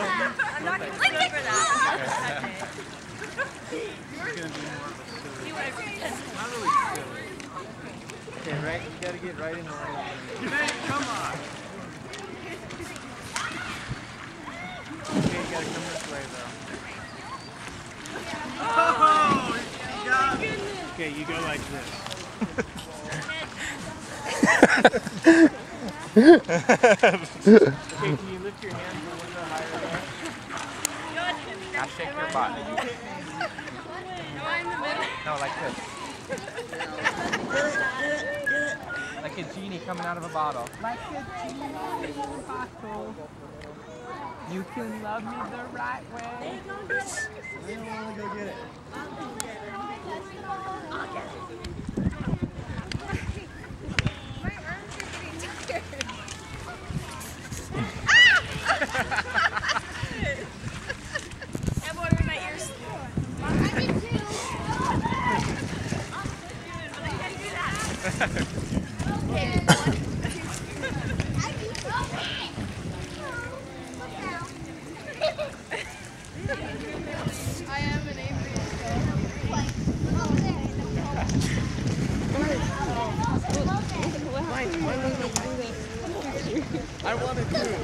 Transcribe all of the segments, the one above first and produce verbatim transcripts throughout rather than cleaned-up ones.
I'm not going to go for that. Okay, right, you gotta get right in the line. Come on! Okay, you gotta come this way, though. Oh! You got it! Okay, you go like this. Okay, can you lift your hands a little bit higher there? Now shake your butt. No, like this. Like a genie coming out of a bottle. Like a genie in a bottle. You can love me the right way. We don't want to go get it. I'll get it. My arms are getting tired. And boy, my ears. I did too. But I can't do that. I am an Avery. I want to do it.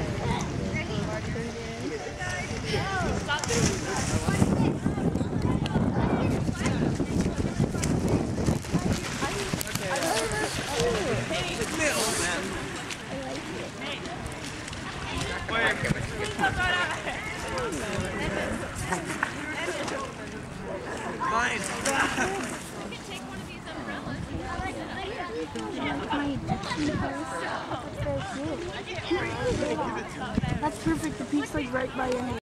Stop doing that. That's perfect. The peak's like right by your hand.